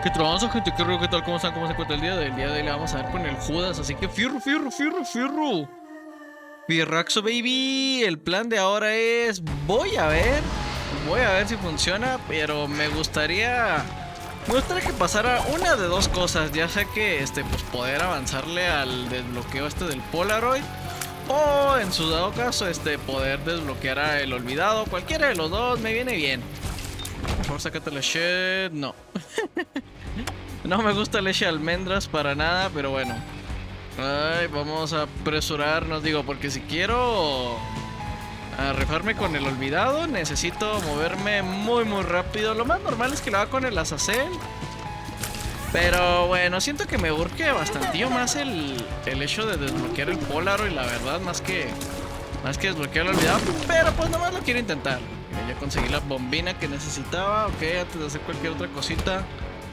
¿Qué tranza, gente? ¿Qué rollo? ¿Qué tal? ¿Cómo están? ¿Cómo se encuentra el día de hoy? El día de hoy le vamos a ver con el Judas. Así que fierro, fierro, fierro, fierro. Fierraxo, baby. El plan de ahora es... Voy a ver si funciona. Pero me gustaría que pasara una de dos cosas. Ya sea que, pues poder avanzarle al desbloqueo del Polaroid. O en su dado caso, poder desbloquear a el olvidado. Cualquiera de los dos me viene bien. Por favor, sácate la shit. No. No me gusta leche de almendras para nada, pero bueno. Ay, vamos a apresurarnos, digo, porque si quiero rifarme con el olvidado, necesito moverme muy rápido. Lo más normal es que lo haga con el Azazel. Pero bueno, siento que me urge bastantillo más el hecho de desbloquear el Polaroid, la verdad, más que desbloquear el olvidado. Pero pues nomás lo quiero intentar. Ya conseguí la bombina que necesitaba. Ok, antes de hacer cualquier otra cosita.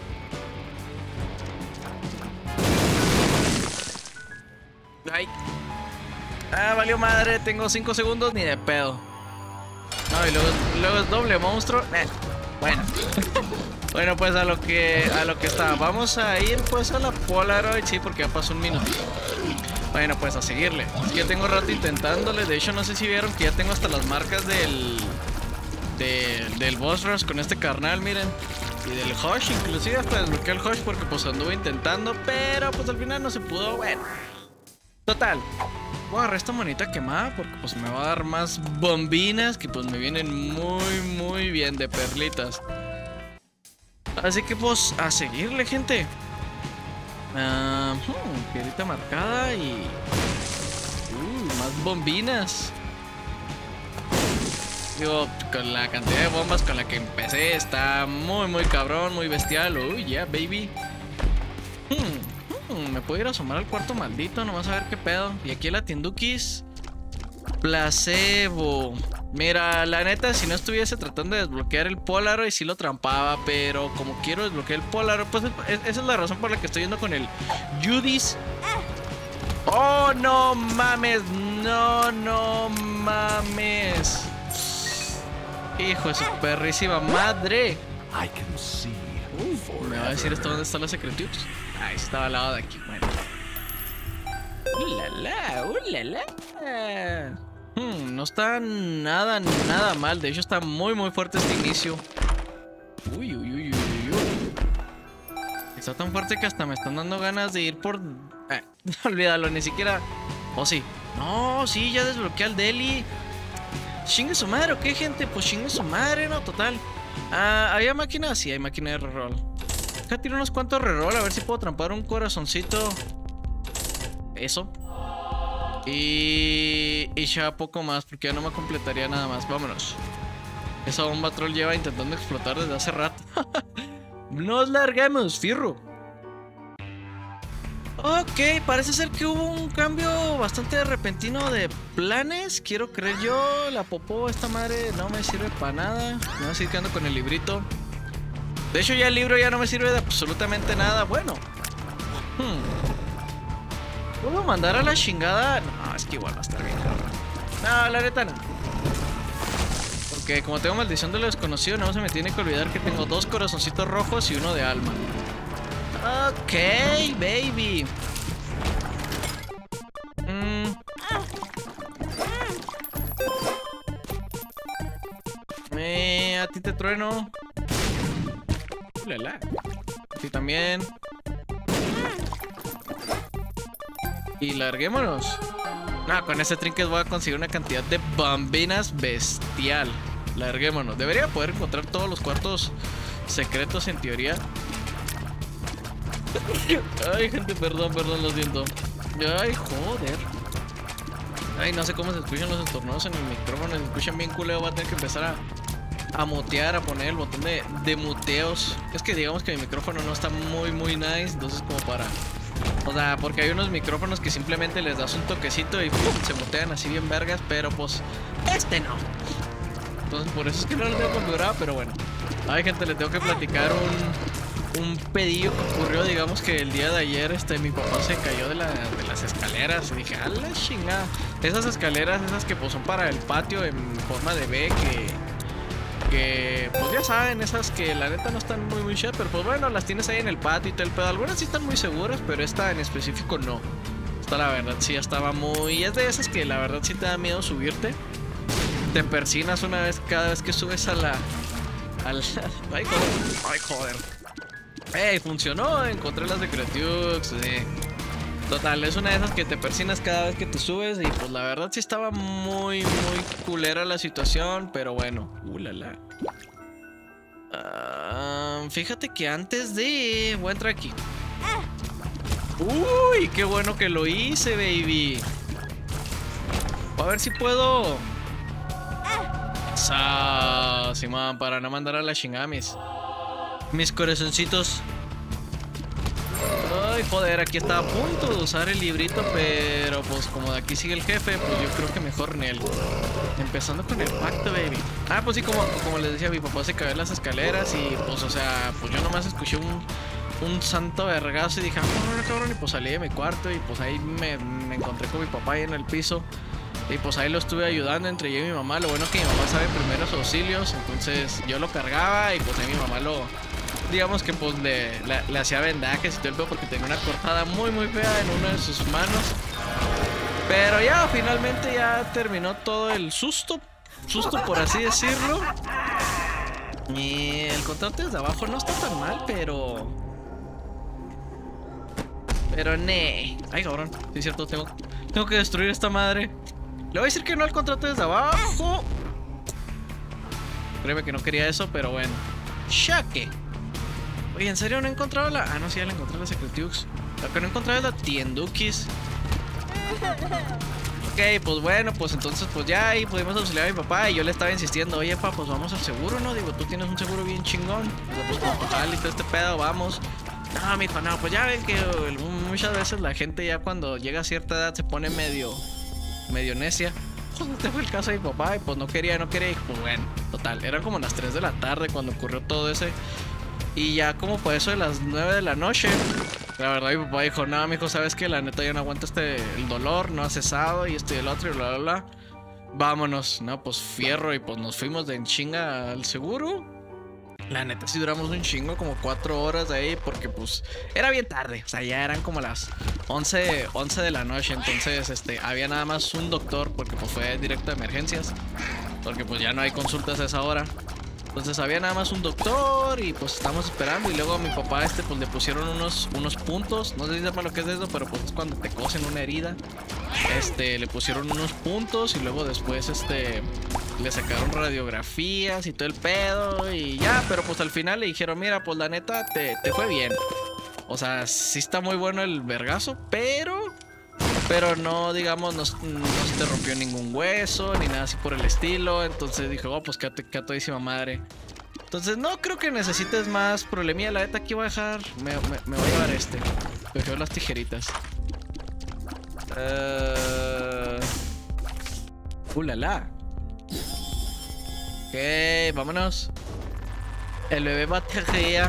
Ay. Ah, valió madre. Tengo 5 segundos ni de pedo. No, y luego es doble monstruo. Bueno. Bueno, pues a lo que está. Vamos a ir pues a la Polaroid. Sí, porque ya pasó un minuto. Bueno, pues a seguirle. Es que ya tengo rato intentándole. De hecho, no sé si vieron que ya tengo hasta las marcas del Boss Rush con este carnal, miren. Y del Hush, inclusive hasta desbloqueé el Hush porque pues anduve intentando. Pero pues al final no se pudo. Bueno. Total, voy a agarrar esta monita quemada porque pues me va a dar más bombinas que pues me vienen muy bien de perlitas. Así que pues a seguirle, gente. Piedrita marcada y... más bombinas. Digo, con la cantidad de bombas con la que empecé está muy cabrón, muy bestial. Uy, yeah, baby. Me puedo ir a asomar al cuarto maldito, nomás a ver qué pedo. Y aquí la tiendukis. Placebo. Mira, la neta, si no estuviese tratando de desbloquear el Polaroid, sí lo trampaba. Pero como quiero desbloquear el Polaroid, pues esa es la razón por la que estoy yendo con el Judis. Oh, no mames. No mames. Hijo de su perrísima madre. ¿Me va a decir esto dónde está la Secretius? Ahí estaba al lado de aquí. Bueno. ¡Ulala! No está nada mal. De hecho, está muy fuerte este inicio. Uy. Está tan fuerte que hasta me están dando ganas de ir por... olvídalo, ni siquiera... Oh, sí. No, sí, ya desbloqueé al Deli. ¿Chingue su madre o qué, gente? Pues chingue su madre, no, total. ¿Había máquina? Sí, hay máquina de reroll. Acá tiro unos cuantos reroll, a ver si puedo trampar un corazoncito. Eso. Y ya poco más, porque ya no me completaría nada más. Vámonos. Esa bomba troll lleva intentando explotar desde hace rato. Nos largamos, fierro. Ok, parece ser que hubo un cambio bastante repentino de planes. Quiero creer yo. La popó, esta madre no me sirve para nada. Me voy a seguir quedando con el librito. De hecho, ya el libro ya no me sirve de absolutamente nada. Bueno. ¿Puedo mandar a la chingada? No, es que igual va a estar bien, cabrón. No, la neta no. Porque como tengo maldición de lo desconocido, no se me tiene que olvidar que tengo 2 corazoncitos rojos y 1 de alma. Ok, baby. A ti te trueno. Ulala. A ti también. Y larguémonos. No, con ese trinket voy a conseguir una cantidad de bombinas bestial. Larguémonos. Debería poder encontrar todos los cuartos secretos en teoría. Ay, gente, perdón, lo siento. Ay, joder. Ay, no sé cómo se escuchan los estornudos en el micrófono. Se escuchan bien culero. Voy a tener que empezar a mutear, a poner el botón de muteos. Es que digamos que mi micrófono no está muy nice. Entonces como para... O sea, porque hay unos micrófonos que simplemente les das un toquecito y ¡pum! Se mutean así bien vergas. Pero pues, no. Entonces por eso es que no lo tengo configurado. Pero bueno. Ay, gente, le tengo que platicar un pedillo que ocurrió. Digamos que el día de ayer mi papá se cayó de las escaleras. Y dije, a la chingada. Esas escaleras, esas que pues son para el patio en forma de B, porque, pues ya saben, esas que la neta no están muy chidas, pero pues bueno, las tienes ahí en el patio y todo el pedo. Algunas sí están muy seguras, pero esta en específico no. Esta la verdad sí estaba muy... Es de esas que la verdad sí te da miedo subirte. Te persinas una vez, cada vez que subes a la... Ay, joder. Ay, joder. ¡Ey! Funcionó, encontré las de Creatux, sí. Total, es una de esas que te persinas cada vez que te subes. Y pues la verdad sí estaba muy culera la situación. Pero bueno, ulala. Fíjate que antes de... Voy a entrar aquí. Uy, qué bueno que lo hice, baby. A ver si puedo... Simón, para no mandar a la chingada mis corazoncitos. Ay, joder, aquí estaba a punto de usar el librito, pero pues como de aquí sigue el jefe, pues yo creo que mejor Nel. Empezando con el pacto, baby. Pues sí, como les decía, mi papá se cayó en las escaleras y pues, o sea, pues yo nomás escuché un santo vergazo y dije, cabrón, y pues salí de mi cuarto y pues ahí me encontré con mi papá ahí en el piso. Y pues ahí lo estuve ayudando entre yo y mi mamá. Lo bueno que mi mamá sabe primeros auxilios, entonces yo lo cargaba y pues ahí mi mamá digamos que pues le hacía vendajes y todo el pedo porque tenía una cortada muy fea en una de sus manos. Pero ya finalmente ya terminó todo el susto por así decirlo. Y el contrato desde abajo no está tan mal, pero ne. Ay, cabrón, sí es cierto, tengo que destruir esta madre. Le voy a decir que no al contrato desde abajo. Créeme que no quería eso, pero bueno. Shaque. Oye, ¿en serio no he encontrado la...? No, sí, ya la encontré, la Secretux. Lo que no he encontrado es la Tiendukis. Ok, pues bueno, pues entonces pues ya ahí pudimos auxiliar a mi papá. Y yo le estaba insistiendo, oye, papá, pues vamos al seguro, ¿no? Digo, tú tienes un seguro bien chingón. O sea, pues con total y todo este pedo, vamos. No, mijo, no, pues ya ven que muchas veces la gente ya cuando llega a cierta edad se pone medio necia. Pues este fue el caso de mi papá y pues no quería. Y pues bueno, total, eran como las 3 de la tarde cuando ocurrió todo ese. Y ya como por eso de las 9 de la noche, la verdad mi papá dijo, no, mijo, sabes que la neta ya no aguanta el dolor, no ha cesado y esto y el otro y bla. Vámonos. No, pues fierro y pues nos fuimos de en chinga al seguro. La neta sí duramos un chingo, como 4 horas ahí, porque pues era bien tarde. O sea, ya eran como las 11 de la noche. Entonces, había nada más un doctor, porque pues fue directo de emergencias. Porque pues ya no hay consultas a esa hora. Entonces había nada más un doctor y pues estamos esperando. Y luego a mi papá pues le pusieron unos puntos. No sé si sepa lo que es eso, pero pues es cuando te cosen una herida. Le pusieron unos puntos y luego después le sacaron radiografías y todo el pedo y ya. Pero pues al final le dijeron, mira, pues la neta te fue bien. O sea, sí está muy bueno el vergazo, pero no, digamos, no se te rompió ningún hueso ni nada así por el estilo. Entonces dije, oh, pues qué todísima madre. Entonces no creo que necesites más problemilla. La neta aquí voy a dejar, me voy a llevar prefiero las tijeritas. Ulala. Ok, vámonos. El bebé batería.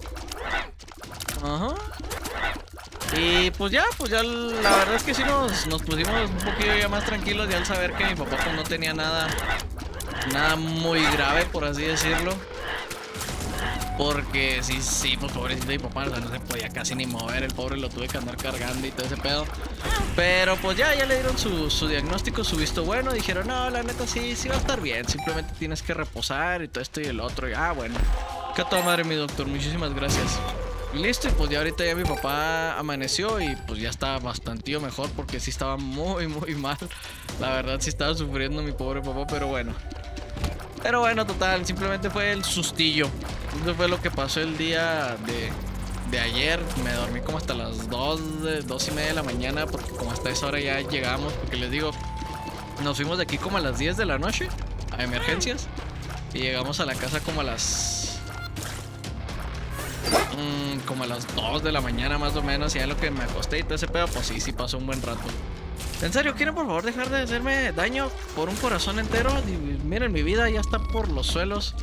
Ajá. Y pues ya la verdad es que sí nos pusimos un poquito ya más tranquilos ya al saber que mi papá pues no tenía nada muy grave, por así decirlo. Porque sí, pues pobrecito mi papá, o sea, no se podía casi ni mover, el pobre lo tuve que andar cargando y todo ese pedo. Pero pues ya le dieron su diagnóstico, su visto bueno, dijeron, no, la neta sí va a estar bien, simplemente tienes que reposar y todo esto y el otro. Y bueno, que a toda madre mi doctor, muchísimas gracias. Listo, y pues ya ahorita ya mi papá amaneció y pues ya está bastante mejor porque sí estaba muy mal. La verdad sí estaba sufriendo mi pobre papá, pero bueno. Total, simplemente fue el sustillo. Eso fue lo que pasó el día de ayer. Me dormí como hasta las 2:30 de la mañana porque como hasta esa hora ya llegamos, porque les digo, nos fuimos de aquí como a las 10 de la noche a emergencias y llegamos a la casa como a las 2 de la mañana más o menos. Y ya lo que me acosté y todo ese pedo, pues sí pasó un buen rato. En serio, ¿quieren por favor dejar de hacerme daño por un corazón entero? Miren, mi vida ya está por los suelos.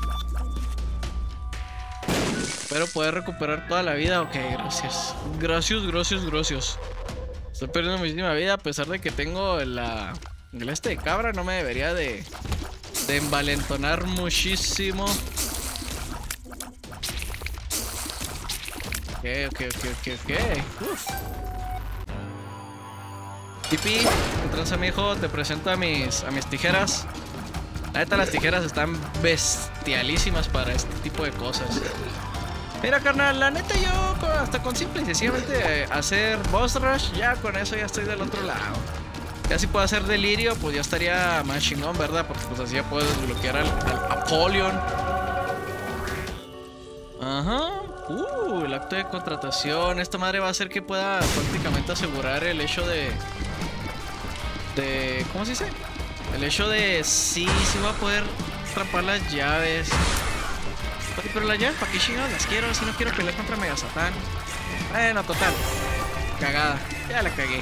Espero poder recuperar toda la vida. Ok, gracias. Gracias. Estoy perdiendo muchísima vida a pesar de que tengo el de cabra. No me debería de de envalentonar muchísimo. Ok. Uf. Tipi, ¿qué tranza, mijo? Te presento a mis tijeras. La neta, las tijeras están bestialísimas para este tipo de cosas. Mira, carnal, la neta yo hasta con simple y sencillamente hacer boss rush, ya con eso ya estoy del otro lado. Ya si puedo hacer delirio, pues ya estaría más chingón, ¿verdad? Porque pues así ya puedo desbloquear al Apollyon. Ajá. El acto de contratación. Esta madre va a hacer que pueda prácticamente asegurar el hecho de ¿cómo se dice? El hecho de sí voy a poder atrapar las llaves. Pero las llaves, ¿para qué chingados las quiero? Si no quiero pelear contra Mega Satán. Bueno, total. Cagada. Ya la cagué.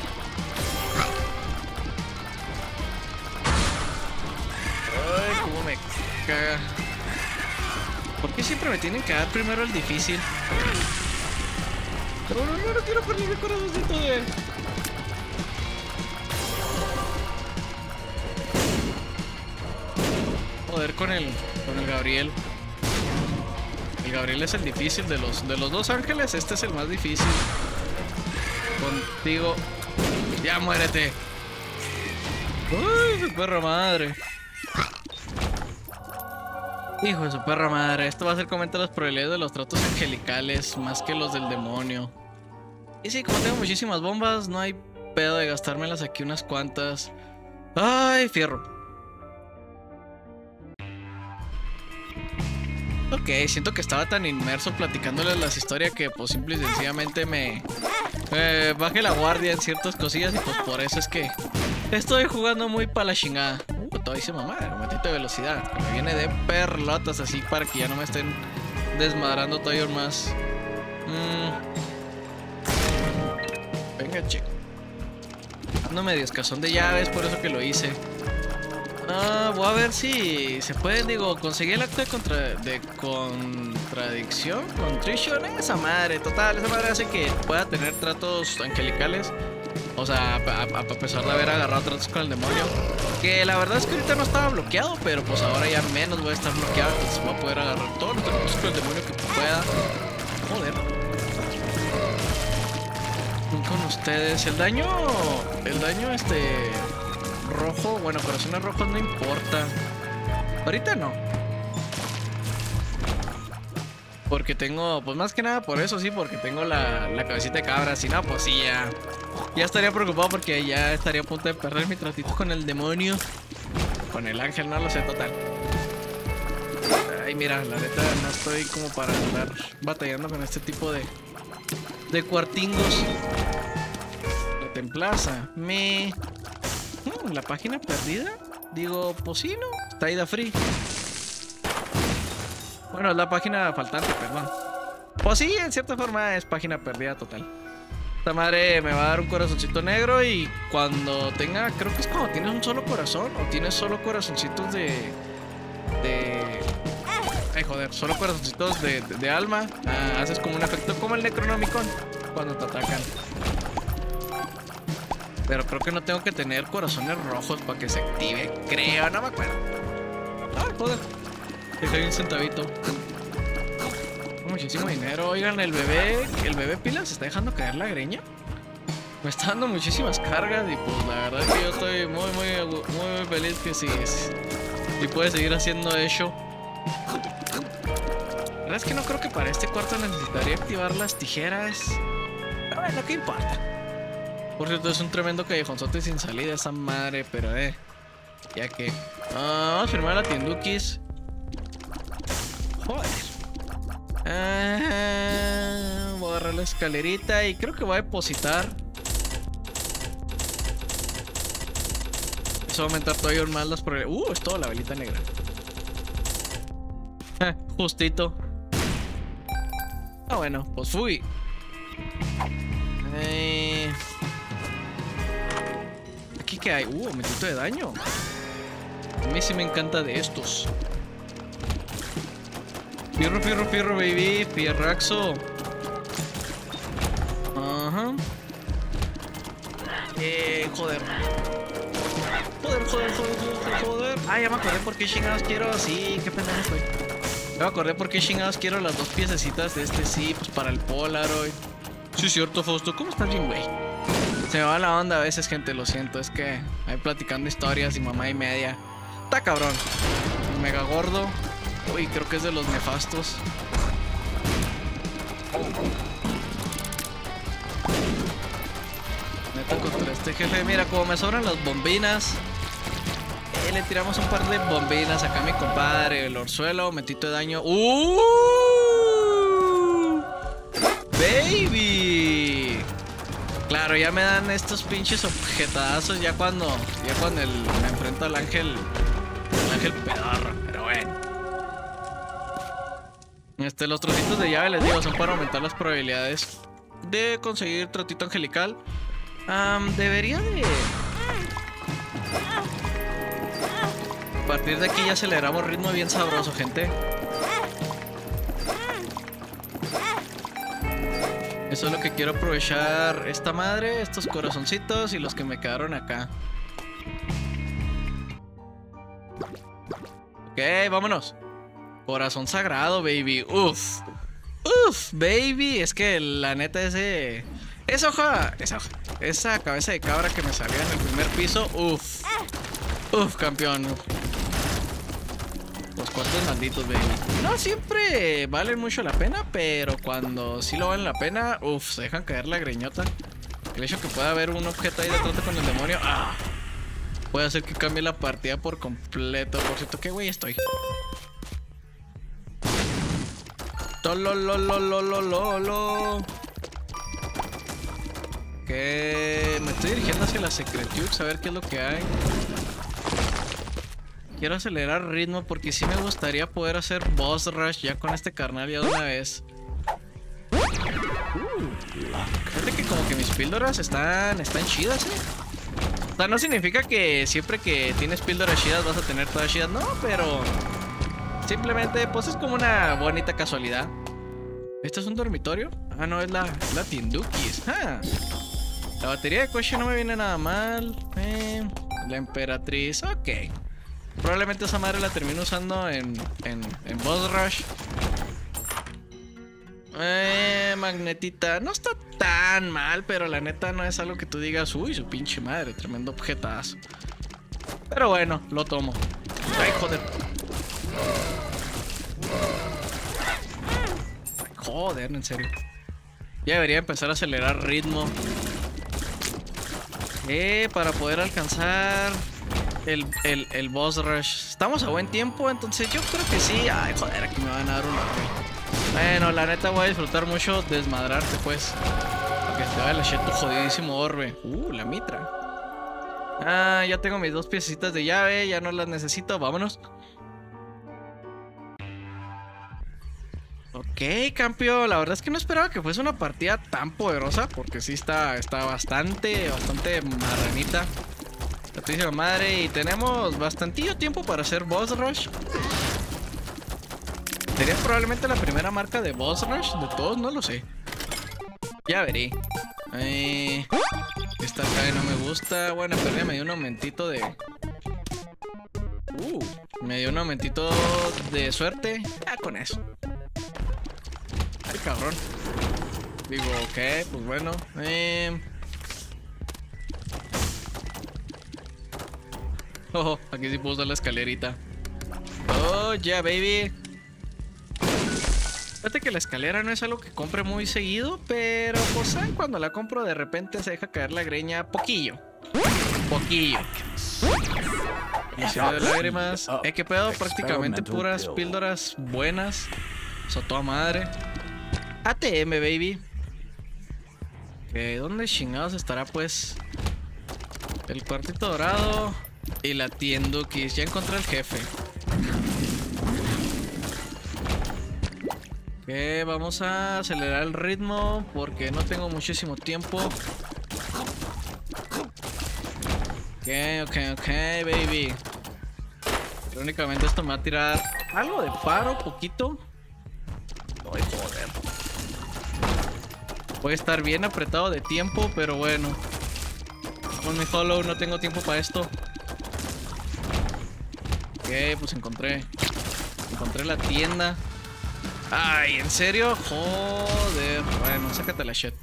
Ay, cómo me caga. ¿Por qué siempre me tienen que dar primero el difícil? Pero no quiero perder mi corazoncito de... Joder con el Gabriel. El Gabriel es el difícil de los dos ángeles. Este es el más difícil. Contigo. Ya muérete. Uy, su perra madre. Hijo de su perra madre. Esto va a ser comentar las probabilidades de los tratos angelicales más que los del demonio. Y sí, como tengo muchísimas bombas, no hay pedo de gastármelas aquí unas cuantas. Ay, fierro. Ok, siento que estaba tan inmerso platicándoles las historias que pues simple y sencillamente me bajé la guardia en ciertas cosillas y pues por eso es que estoy jugando muy pa' la chingada. Todavía dice mamá, un momentito de velocidad, que me viene de perlotas así para que ya no me estén desmadrando todavía más. Venga, che. Ando medio escasón de llaves, por eso que lo hice. Voy a ver si se puede, digo, conseguir el acto de contradicción, contrition, esa madre, total, esa madre hace que pueda tener tratos angelicales. O sea, a pesar de haber agarrado tratos con el demonio. Que la verdad es que ahorita no estaba bloqueado, pero pues ahora ya menos voy a estar bloqueado. Entonces voy a poder agarrar todos los tratos con el demonio que pueda. Joder. Con ustedes. El daño rojo, bueno, corazones rojos no importa. Ahorita no. Porque tengo, pues más que nada por eso, sí, porque tengo la cabecita de cabra. Si no, pues sí, ya estaría preocupado porque ya estaría a punto de perder mi tratito con el demonio. Con el ángel, no lo sé, total. Ay, mira, la neta no estoy como para andar batallando con este tipo de cuartingos. La templaza. La página perdida. Digo, pues sí, ¿no? Está ida free. Bueno, es la página faltante, perdón. Pues sí, en cierta forma es página perdida total. Esta madre me va a dar un corazoncito negro y cuando tenga, creo que es cuando tienes un solo corazón o tienes solo corazoncitos ay, joder, solo corazoncitos de alma. Haces como un efecto como el Necronomicon cuando te atacan. Pero creo que no tengo que tener corazones rojos para que se active. Creo, no me acuerdo. Ah, joder. Dejé un centavito. Muchísimo dinero. Oigan, el bebé Pila se está dejando caer la greña. Me está dando muchísimas cargas y pues la verdad es que yo estoy muy feliz que sí. Y puede seguir haciendo eso. La verdad es que no creo que para este cuarto necesitaría activar las tijeras. Pero bueno, ¿qué importa? Por cierto, es un tremendo callejonzote sin salida esa madre, pero ya que... vamos a firmar la tiendukis. Joder. Voy a agarrar la escalerita y creo que voy a depositar. Eso va a aumentar todavía más las probabilidades. Es toda la velita negra. Justito. Bueno, pues fui. ¿Aquí qué hay? Aumentito de daño. A mí sí me encanta de estos. Fierro, baby. Fierraxo. Ajá. Joder. Joder. Ah, ya me acordé por qué chingados quiero. Sí, qué pendejo estoy. Ya me acordé por qué chingados quiero las 2 piececitas de este. Sí, pues para el Polaroid. Sí, cierto, Fausto. ¿Cómo estás bien, güey? Se me va la onda a veces, gente. Lo siento. Es que ahí platicando historias y mamá y media. Está cabrón. El mega gordo. Uy, creo que es de los nefastos. Neta contra este jefe. Mira, como me sobran las bombinas. Le tiramos un par de bombinas acá a mi compadre. El orzuelo, aumentito de daño. Baby. Claro, ya me dan estos pinches objetazos ya cuando me enfrento al ángel. El ángel pedorro, pero bueno. Los trocitos de llave, les digo, son para aumentar las probabilidades de conseguir trotito angelical. Debería de... A partir de aquí ya aceleramos ritmo bien sabroso, gente. Eso es lo que quiero aprovechar esta madre, estos corazoncitos y los que me quedaron acá. Ok, vámonos. Corazón sagrado, baby. Uf, baby. Es que la neta esa cabeza de cabra que me salía en el primer piso. Uf, campeón. Los cuartos malditos, baby. No siempre valen mucho la pena, pero cuando sí lo valen la pena, se dejan caer la greñota. El hecho que pueda haber un objeto ahí de trato con el demonio, puede hacer que cambie la partida por completo. Por cierto, ¿qué güey estoy? Que me estoy dirigiendo hacia la Secretux a ver qué es lo que hay. Quiero acelerar ritmo porque sí me gustaría poder hacer boss rush ya con este carnal ya de una vez. Fíjate que como que mis píldoras están chidas, O sea, no significa que siempre que tienes píldoras chidas vas a tener todas chidas, no, pero simplemente pues es como una bonita casualidad. ¿Esto es un dormitorio? Ah, no, es la Tiendukis. La batería de coche no me viene nada mal. La emperatriz, ok. Probablemente esa madre la termino usando en Boss Rush. Magnetita. No está tan mal, pero la neta no es algo que tú digas, uy, su pinche madre, tremendo objetazo. Pero bueno, lo tomo. Ay, joder. Joder, en serio. Ya debería empezar a acelerar ritmo. Para poder alcanzar el boss rush. Estamos a buen tiempo, entonces yo creo que sí. Ay, joder, aquí me van a dar una. Bueno, la neta voy a disfrutar mucho desmadrarte, pues. Porque te va a lachar tu jodidísimo orbe. La mitra. Ya tengo mis 2 piecitas de llave, ya no las necesito, vámonos. Ok, campeón, la verdad es que no esperaba que fuese una partida tan poderosa, porque sí está bastante marranita. Santísima madre, y tenemos bastantillo tiempo para hacer boss rush. Sería probablemente la primera marca de boss rush de todos, no lo sé. Ya veré. Esta acá no me gusta. Bueno, pero me dio un aumentito de... me dio un aumentito de suerte. Con eso. Ay, cabrón. Digo, ok, pues bueno. Aquí sí puedo usar la escalerita. Yeah, baby. Fíjate que la escalera no es algo que compre muy seguido, pero pues cuando la compro de repente se deja caer la greña poquillo. Misión de lágrimas. Que pedo, prácticamente puras píldoras buenas. Eso toda madre. ATM, baby. ¿Dónde chingados estará pues el cuartito dorado y la Tiendukis? Ya encontré al jefe. Vamos a acelerar el ritmo porque no tengo muchísimo tiempo. Ok, baby. Únicamente esto me va a tirar algo de paro, poquito. Ay, joder. Puede estar bien apretado de tiempo, pero bueno. Con mi Hollow no tengo tiempo para esto. Ok, pues encontré la tienda. Ay, ¿en serio? Joder. Bueno, sácate la shit.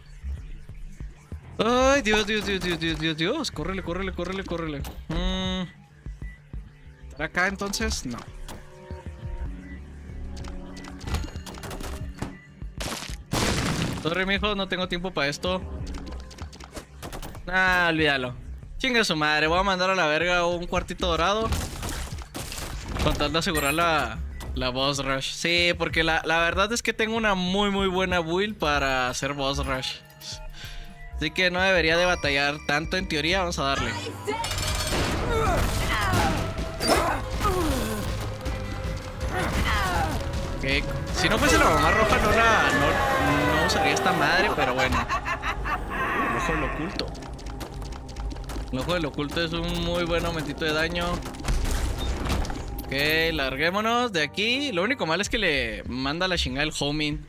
Ay, Dios, Dios, Dios, Dios, Dios, Dios, Dios. Córrele, córrele, córrele, córrele. ¿Estará acá entonces? No. Sorry, mijo, no tengo tiempo para esto. Ah, olvídalo. Chinga su madre, voy a mandar a la verga un cuartito dorado. Con tal de asegurar la boss rush. Sí, porque la verdad es que tengo una muy buena build para hacer boss rush. Así que no debería de batallar tanto en teoría. Vamos a darle. Ok, si no fuese la mamá roja no usaría esta madre, pero bueno. El ojo del oculto. El ojo del oculto es un muy buen aumentito de daño. Ok, larguémonos de aquí. Lo único malo es que le manda la chingada el homing.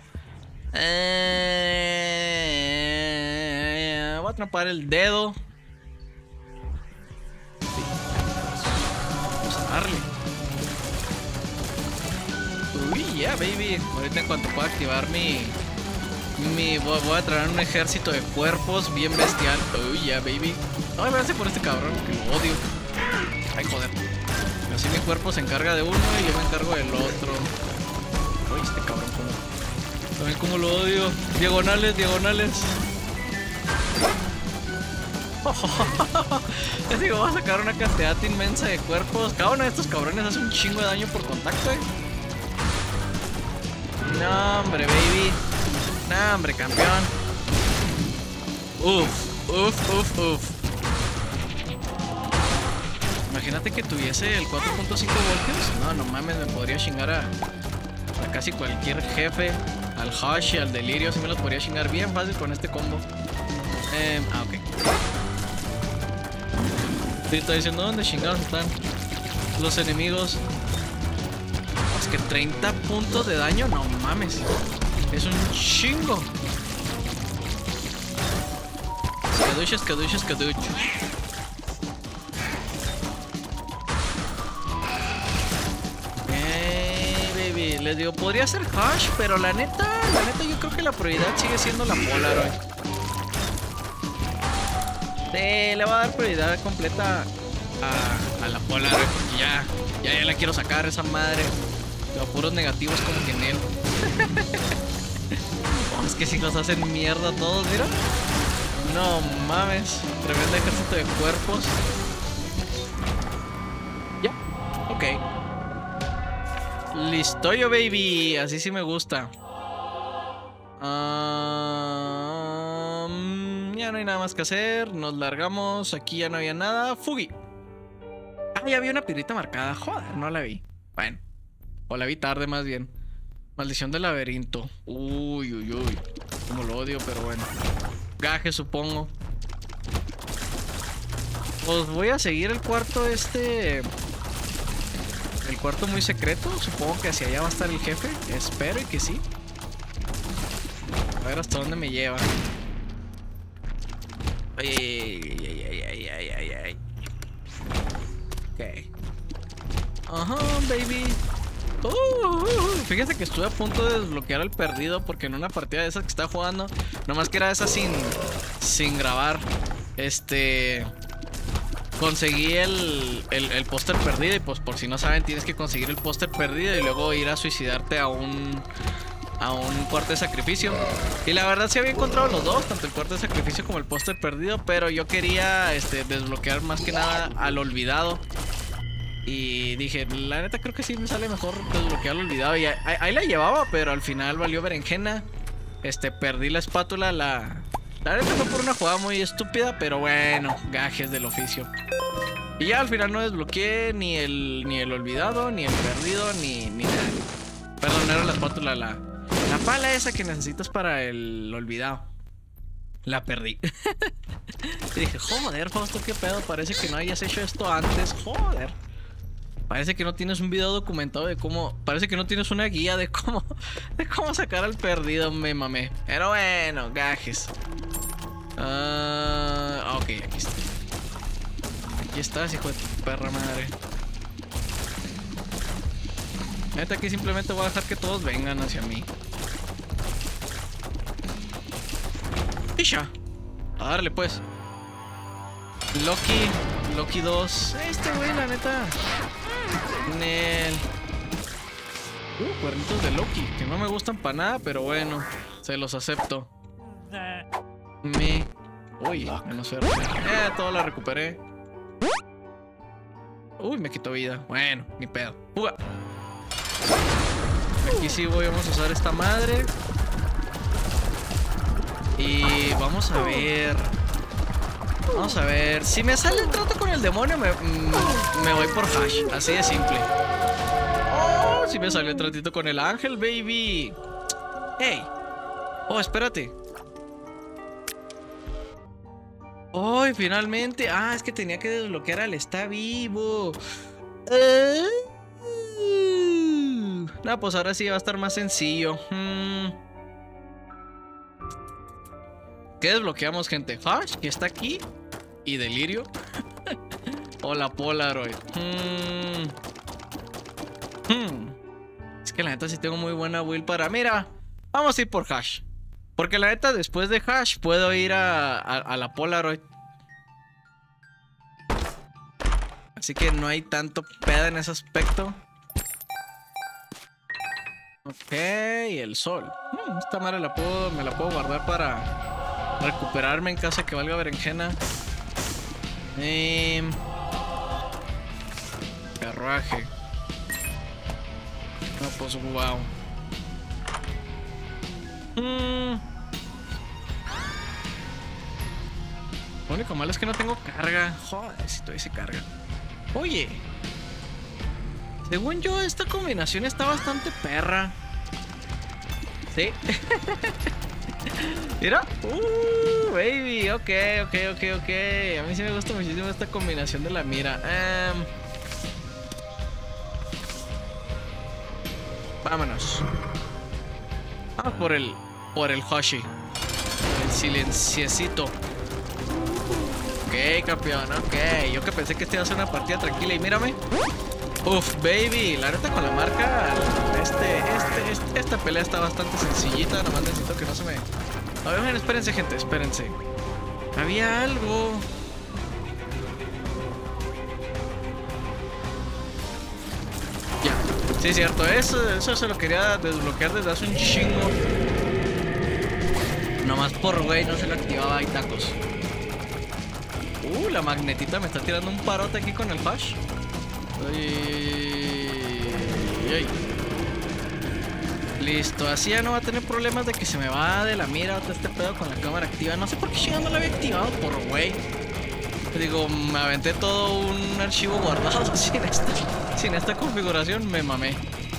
Voy a atrapar el dedo. Vamos a darle. Uy, yeah, baby. Ahorita en cuanto pueda activar voy a traer un ejército de cuerpos bien bestial. Uy, yeah, baby. No, me hace por este cabrón, que lo odio. Ay, joder. Así mi cuerpo se encarga de uno y yo me encargo del otro. Uy, este cabrón, también como lo odio. Diagonales, diagonales. Les digo, voy a sacar una cantidad inmensa de cuerpos. Cada uno de estos cabrones hace un chingo de daño por contacto, No, hombre, baby. No, hombre, campeón. Uf. Imagínate que tuviese el 4.5 voltios. No mames, me podría chingar a casi cualquier jefe. Al Hush y al Delirio, sí me los podría chingar bien fácil con este combo. Ok. Sí, está diciendo dónde chingados están los enemigos. Es que 30 puntos de daño, no mames. Es un chingo. Caduchos. Les digo, podría ser Hush, pero la neta yo creo que la prioridad sigue siendo la Polaroid. Sí, le va a dar prioridad completa a la Polaroid, porque ya la quiero sacar esa madre. Los puros negativos como que en él. Oh, es que si los hacen mierda todos, mira. No mames, tremendo ejército de cuerpos. Ya, ok. Listo yo, baby. Así sí me gusta. Ya no hay nada más que hacer. Nos largamos. Aquí ya no había nada. Fugi. Ah, ya había una piedrita marcada. Joder, no la vi. Bueno, o la vi tarde más bien. Maldición del laberinto. Uy. Como lo odio, pero bueno. Gaje, supongo. Pues voy a seguir el cuarto el cuarto muy secreto. Supongo que hacia allá va a estar el jefe. Espero y que sí. A ver hasta dónde me lleva. Ay. Ok. Ajá, baby. Fíjense que estuve a punto de desbloquear el perdido, porque en una partida de esas que estaba jugando, nomás que era esa sin grabar, conseguí el póster perdido. Y pues por si no saben, tienes que conseguir el póster perdido y luego ir a suicidarte a un cuarto de sacrificio. Y la verdad sí había encontrado los dos, tanto el cuarto de sacrificio como el póster perdido, pero yo quería desbloquear más que nada al olvidado. Y dije, la neta creo que sí me sale mejor desbloquear al olvidado. Y ahí la llevaba, pero al final valió berenjena. Perdí la espátula. La neta fue por una jugada muy estúpida, pero bueno, gajes del oficio. Y ya al final no desbloqueé ni el olvidado, ni el perdido, ni nada. Perdón, no era la espátula, la pala esa que necesitas para el olvidado. La perdí. Y dije, joder, Fausto, qué pedo. Parece que no hayas hecho esto antes. Joder. Parece que no tienes un video documentado de cómo. Parece que no tienes una guía de cómo sacar al perdido, me mamé. Pero bueno, gajes. Ok, aquí está. Aquí estás, hijo de tu perra madre. Neta, aquí simplemente voy a dejar que todos vengan hacia mí. Isha. A darle pues. Loki 2. Este güey, la neta. Nel. Cuernitos de Loki, que no me gustan para nada, pero bueno, se los acepto. Uy, menos ferro. Todo la recuperé. Uy, me quitó vida. Bueno, ni pedo. ¡Fuga! Aquí sí vamos a usar esta madre. Y vamos a ver. Vamos a ver. Si me sale el trato con el demonio, me voy por Hash. Así de simple. Oh, si me salió el tratito con el ángel, baby. Hey. Oh, espérate. Oh, finalmente. Ah, es que tenía que desbloquear al está vivo. No, pues ahora sí va a estar más sencillo. ¿Qué desbloqueamos, gente? Hash, que está aquí. Y Delirio. O la Polaroid. Es que la neta sí tengo muy buena build para... Mira, vamos a ir por Hash. Porque la neta después de Hash puedo ir a la Polaroid. Así que no hay tanto pedo en ese aspecto. Ok, el sol. Esta madre me la puedo guardar para recuperarme en caso de que valga berenjena. Carruaje. No, pues wow. Lo único malo es que no tengo carga. Joder, si todavía se carga. Oye, según yo, esta combinación está bastante perra. ¿Sí? Mira. Baby. Ok. A mí sí me gusta muchísimo esta combinación de la mira. Vámonos. Vamos por el Hoshi. El silenciecito. Ok, campeón, ok. Yo que pensé que esta iba a ser una partida tranquila y mírame. Uf, baby. La neta con la marca. Esta pelea está bastante sencillita. Nomás necesito que no se me... A ver, espérense, gente, espérense. Había algo. Ya. Sí, es cierto. Eso se lo quería desbloquear desde hace un chingo. Nomás por güey no se lo activaba. Hay tacos. La magnetita me está tirando un parote aquí con el Hash. Ay. Listo, así ya no va a tener problemas de que se me va de la mira todo este pedo con la cámara activa. No sé por qué chingado no la había activado, por güey. Digo, me aventé todo un archivo guardado sin esta configuración, me mamé.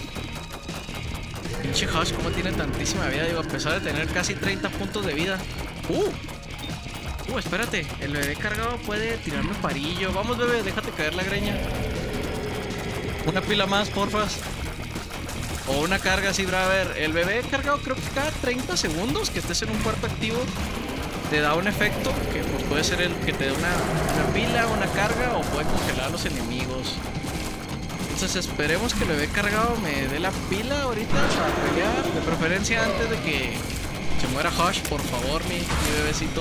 Pinche Hash, como tiene tantísima vida, digo, a pesar de tener casi 30 puntos de vida. Espérate, el bebé cargado puede tirarme parillo. Vamos, bebé, déjate caer la greña. Una pila más, porfas. O una carga así, braver. El bebé cargado creo que cada 30 segundos que estés en un cuarto activo te da un efecto que pues, puede ser el que te dé una pila, una carga o puede congelar a los enemigos. Entonces esperemos que el bebé cargado me dé la pila ahorita para pelear. De preferencia antes de que se muera Hash, por favor, mi bebecito.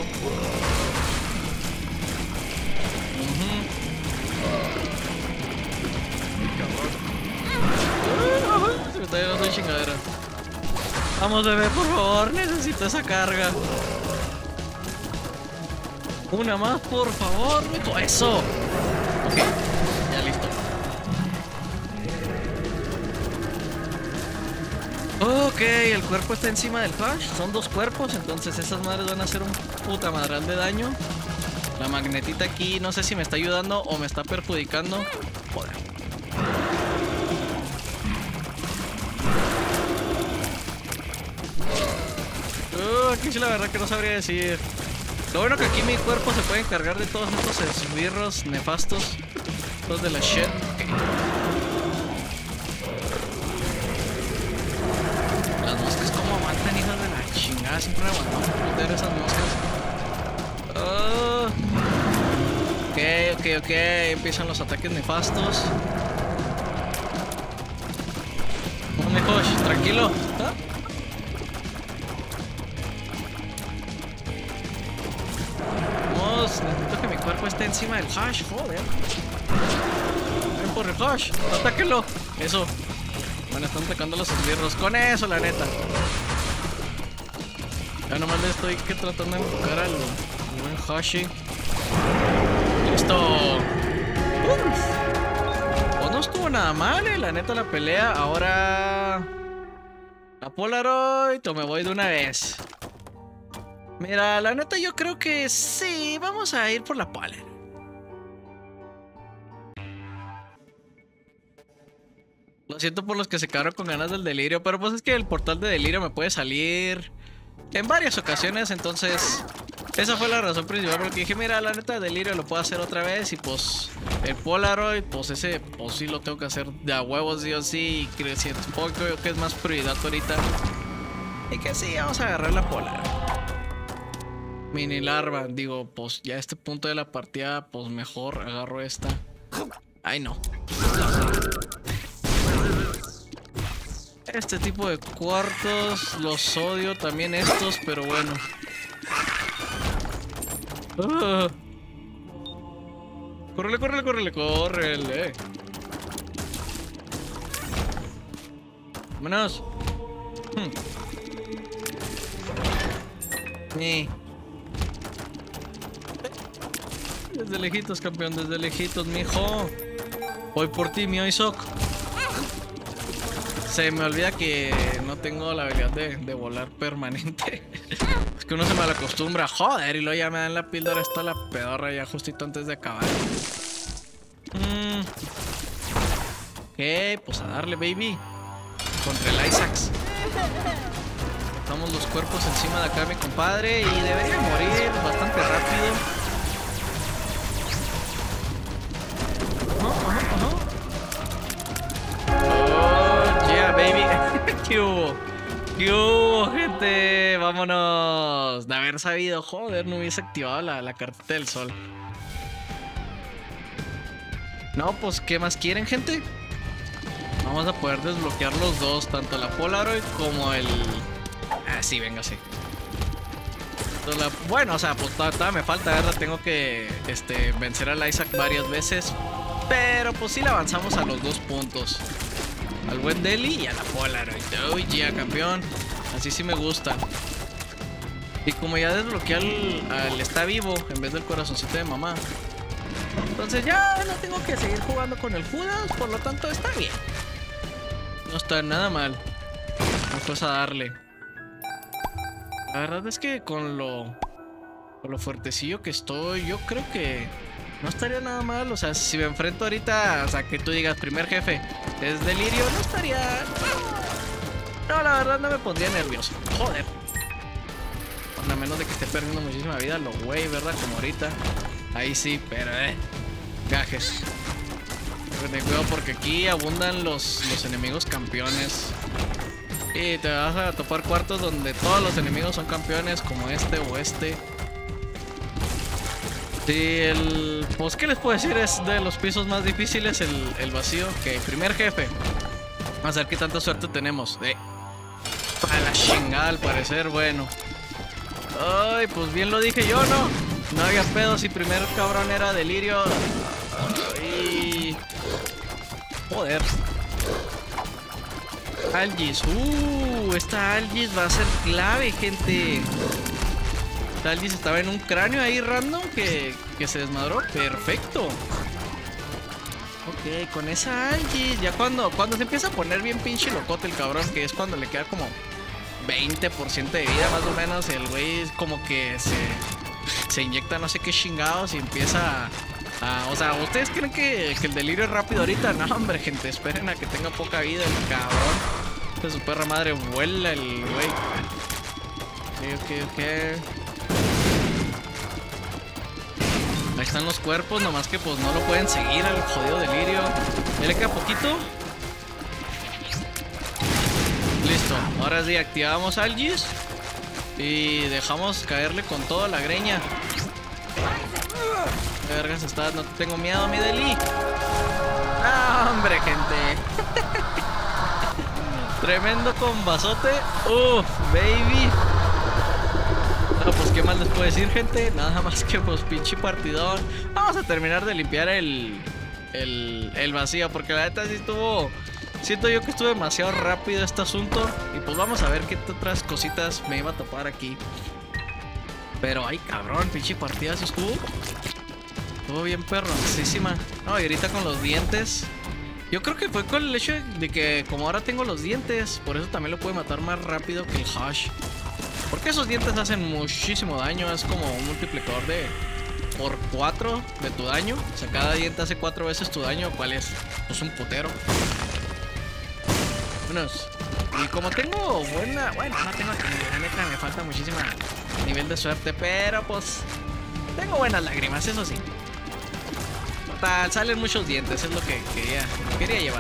Se me está llevando de chingadera. Vamos, bebé, por favor, necesito esa carga. Una más, por favor. ¡Eso! Ok, ya listo. Ok, el cuerpo está encima del Hash. Son dos cuerpos, entonces esas madres van a hacer un puta madral de daño. La magnetita aquí no sé si me está ayudando o me está perjudicando. Joder. Aquí sí la verdad que no sabría decir. Lo bueno que aquí mi cuerpo se puede encargar de todos estos esbirros nefastos. Todos de la shit. Okay. Las moscas como aguantan, hijas de la chingada. Siempre me aguantan joder esas moscas. Ok. Empiezan los ataques nefastos. Josh, tranquilo. ¿Ah? Vamos, necesito que mi cuerpo esté encima del Hash, joder. Ven por el Hash, atáquenlo. Eso. Bueno, están atacando los esbirros. Con eso, la neta. Ya nomás le estoy tratando de enfocar al buen Hashi. Listo. Pues no estuvo nada mal, la neta, la pelea. Ahora... la Polaroid, o me voy de una vez. Mira, la neta yo creo que sí, vamos a ir por la Polaroid. Lo siento por los que se quedaron con ganas del delirio, pero pues es que el portal de delirio me puede salir en varias ocasiones, entonces esa fue la razón principal porque dije, mira, la neta delirio lo puedo hacer otra vez y pues el Polaroid, pues ese, pues sí lo tengo que hacer de a huevos, sí o sí, y creo, supongo que es más prioridad ahorita. Y que sí, vamos a agarrar la Polaroid. Mini larva, digo, pues ya a este punto de la partida, pues mejor agarro esta. Ay, no. Este tipo de cuartos los odio, también estos, pero bueno. Córrele, córrele, córrele, córrele. Vámonos. Desde lejitos, campeón, desde lejitos, mijo. Voy por ti, mi Isaac. Se me olvida que no tengo la habilidad de volar permanente. Es que uno se mal acostumbra. Joder, y luego ya me dan la píldora. Está la pedorra ya justito antes de acabar. Ok, pues a darle, baby. Contra el Isaacs. Estamos los cuerpos encima de acá, mi compadre. Y debería morir bastante rápido. ¿Qué hubo? ¿Qué hubo, gente? Vámonos. De haber sabido, joder, no hubiese activado la cartita del sol. No, pues, ¿qué más quieren, gente? Vamos a poder desbloquear los dos, tanto la Polaroid como el... ah, sí, venga, sí. Bueno, o sea, pues todavía me falta, ¿verdad? Tengo que vencer al Isaac varias veces. Pero pues sí le avanzamos a los 2 puntos. Al buen Deli y a la Polaroid. Oh, yeah, campeón. Así sí me gusta. Y como ya desbloqueé al está vivo en vez del corazoncito de mamá, entonces ya no tengo que seguir jugando con el Judas. Por lo tanto está bien. No está nada mal. Vamos a darle. La verdad es que con lo fuertecillo que estoy, yo creo que no estaría nada mal. O sea, si me enfrento ahorita, o sea, que tú digas primer jefe es delirio, no estaría... no, la verdad no me pondría nervioso. Joder. A menos de que esté perdiendo muchísima vida, lo güey, ¿verdad? Como ahorita. Ahí sí, pero gajes. Ten cuidado porque aquí abundan los enemigos campeones. Y te vas a topar cuartos donde todos los enemigos son campeones, como este o este. Sí, pues, ¿qué les puedo decir? Es de los pisos más difíciles el vacío. Ok, primer jefe. Vamos a ver qué tanta suerte tenemos. A la chingada, al parecer, bueno. Ay, pues bien lo dije yo, ¿no? No había pedo si primer cabrón era delirio. Ay. Joder. Algis. Esta Algis va a ser clave, gente. Esta Algis estaba en un cráneo ahí random que se desmadró. Perfecto. Ok, con esa Algis. Ya cuando se empieza a poner bien pinche locote el cabrón, que es cuando le queda como 20% de vida más o menos, el güey es como que se inyecta no sé qué chingados y empieza a... o sea, ¿ustedes creen que el delirio es rápido ahorita? No, hombre, gente, esperen a que tenga poca vida el cabrón. De su perra madre vuela el güey. Ok. Ahí están los cuerpos, nomás que pues no lo pueden seguir al jodido delirio. Ya le queda poquito. Listo, ahora sí activamos Algis y dejamos caerle con toda la greña. ¿Qué vergas estás? No tengo miedo, mi Deli. ¡Ah, hombre, gente! Tremendo combazote. Uff, baby. No, pues qué más les puedo decir, gente. Nada más que pues pinche partidón. Vamos a terminar de limpiar el vacío, porque la neta sí estuvo... Siento yo que estuvo demasiado rápido este asunto. Y pues vamos a ver qué otras cositas me iba a topar aquí. Pero ay, cabrón, pinche partida sí estuvo. Estuvo bien perroncísima. No, y ahorita con los dientes. Yo creo que fue con el hecho de que como ahora tengo los dientes, por eso también lo puede matar más rápido que el Hush. Porque esos dientes hacen muchísimo daño. Es como un multiplicador de por 4 de tu daño. O sea, cada diente hace 4 veces tu daño, cual es pues un putero. Vámonos. Y como tengo buena... Bueno, no tengo... La neta me falta muchísimo nivel de suerte, pero pues tengo buenas lágrimas, eso sí. Total, salen muchos dientes, es lo que quería llevar.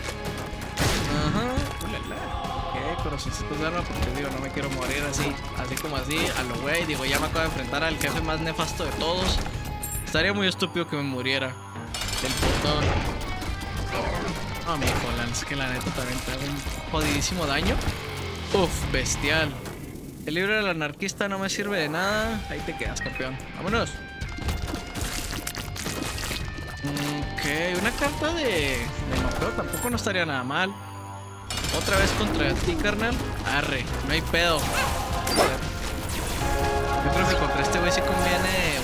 Ajá. Ulala. Ok, corazoncitos de arma, porque digo, no me quiero morir así como así, a lo güey. Digo, ya me acabo de enfrentar al jefe más nefasto de todos. Estaría muy estúpido que me muriera del putón. No, mi hijo, Lance, que la neta también te hace un jodidísimo daño. Uf, bestial. El libro del anarquista no me sirve de nada. Ahí te quedas, campeón. Vámonos. Ok, una carta de noqueo tampoco no estaría nada mal. Otra vez contra ti, carnal. Arre, no hay pedo. Joder. Yo creo que contra este güey sí conviene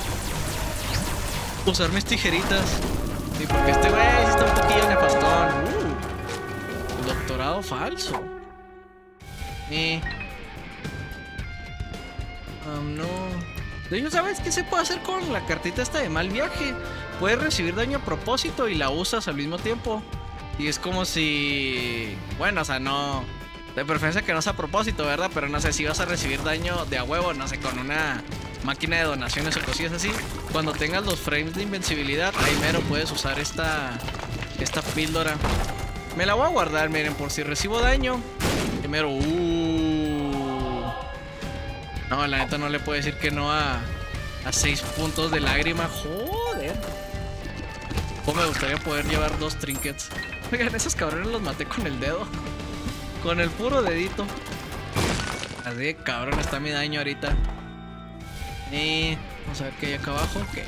usar mis tijeritas. Sí, porque este güey sí está un poquillo nefastón. Doctorado falso. No. De hecho, ¿sabes qué se puede hacer con la cartita esta de mal viaje? Puedes recibir daño a propósito y la usas al mismo tiempo. Y es como si... Bueno, o sea, no... De preferencia que no sea a propósito, ¿verdad? Pero no sé, si vas a recibir daño de a huevo, no sé, con una máquina de donaciones o cosillas así. Cuando tengas los frames de invencibilidad, ahí mero puedes usar esta píldora. Me la voy a guardar, miren, por si recibo daño. Primero, no, la neta no le puedo decir que no a 6 puntos de lágrima. Joder. O me gustaría poder llevar 2 trinkets. Oigan, esos cabrones los maté con el dedo. Con el puro dedito. Así de cabrón está mi daño ahorita. Vamos a ver qué hay acá abajo. Ok.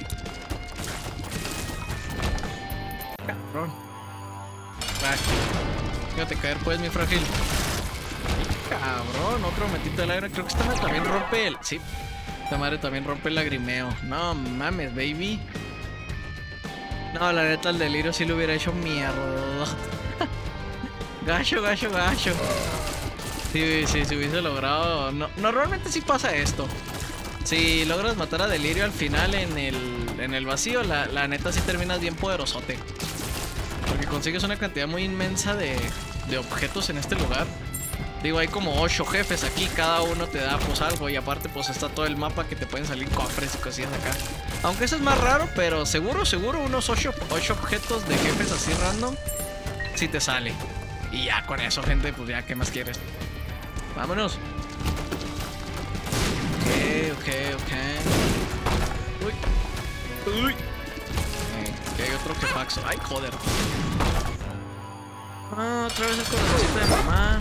Cabrón. Fíjate caer pues, mi frágil. Cabrón, otro momentito de lágrima. Creo que esta madre también rompe el... Sí, esta madre también rompe el lagrimeo. No mames, baby. No, la neta, el delirio sí lo hubiera hecho mierda. Gacho. Sí, si hubiese logrado... No, normalmente sí pasa esto. Si logras matar a delirio al final en el vacío, la neta sí terminas bien poderosote. Porque consigues una cantidad muy inmensa de objetos en este lugar. Digo, hay como 8 jefes aquí, cada uno te da pues algo. Y aparte pues está todo el mapa que te pueden salir cofres y cosillas acá. Aunque eso es más raro, pero seguro unos 8 objetos de jefes así random sí te sale. Y ya con eso, gente, pues ya, ¿qué más quieres? Vámonos. Ok. Uy. Aquí hay otro jefaxo. Ay, joder. Otra vez el corazoncito de mamá.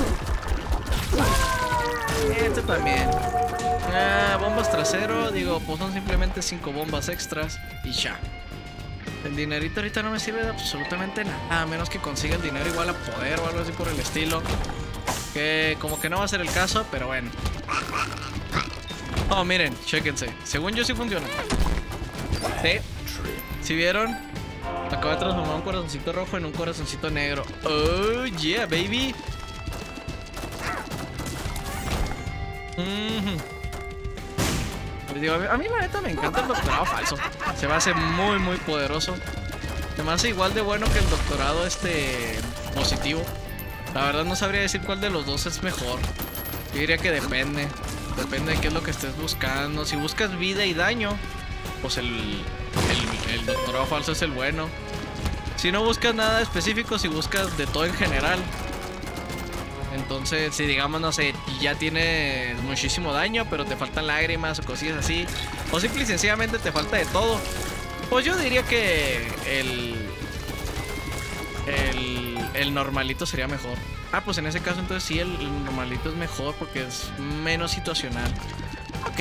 Este también. Bombas trasero. Digo, pues son simplemente 5 bombas extras. Y ya. El dinerito ahorita no me sirve de absolutamente nada. A menos que consiga el dinero igual a poder o algo así por el estilo. Que como que no va a ser el caso, pero bueno. Oh, miren, chéquense. Según yo sí funciona. Sí. ¿Sí vieron? Acabo de transformar un corazoncito rojo en un corazoncito negro. Oh, yeah, baby. Les digo, a mí la neta me encanta el doctorado falso. Se me hace muy, muy poderoso. Se me hace igual de bueno que el doctorado positivo. La verdad no sabría decir cuál de los dos es mejor. Yo diría que depende. Depende de qué es lo que estés buscando. Si buscas vida y daño, pues el doctorado falso es el bueno. Si no buscas nada específico, si buscas de todo en general, entonces si digamos, no sé, ya tienes muchísimo daño, pero te faltan lágrimas o cosillas así, o simple y sencillamente te falta de todo, pues yo diría que el normalito sería mejor. Ah, pues en ese caso entonces sí, el normalito es mejor porque es menos situacional. Ok.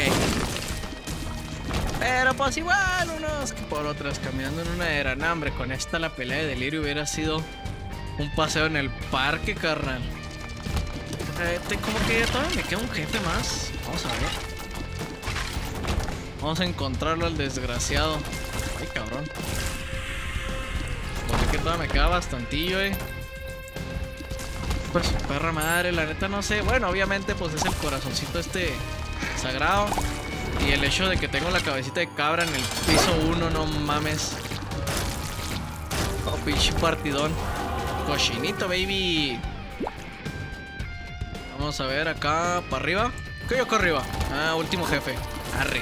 Pero pues igual, unos que por otras, caminando en una era. No, hombre, con esta la pelea de delirio hubiera sido un paseo en el parque, carnal. Como que todavía me queda un jefe más. Vamos a ver. Vamos a encontrarlo al desgraciado. Ay, cabrón. Porque que todavía me queda bastantillo, Pues perra madre, la neta no sé. Bueno, obviamente pues es el corazoncito este sagrado. Y el hecho de que tengo la cabecita de cabra en el piso 1, no mames. Oh, pinche partidón. Cochinito, baby. Vamos a ver acá, para arriba. ¿Qué hay acá arriba? Ah, último jefe. Arre.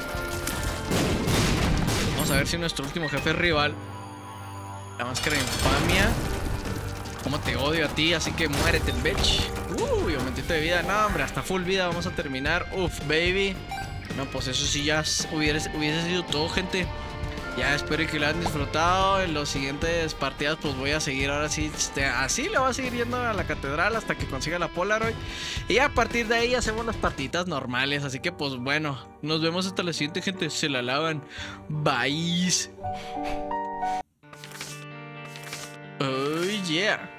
Vamos a ver si nuestro último jefe es rival. La máscara de infamia. Cómo te odio a ti, así que muérete, bitch. Uy, aumentito de vida. No, hombre, hasta full vida vamos a terminar. Uf, baby. No, pues eso sí ya hubiese sido todo, gente. Ya espero que lo hayan disfrutado. En los siguientes partidas pues voy a seguir ahora sí, así le voy a seguir yendo a la catedral hasta que consiga la Polaroid. Y a partir de ahí hacemos las partiditas normales. Así que pues bueno, nos vemos hasta la siguiente, gente. Se la lavan. Bye. Oh yeah.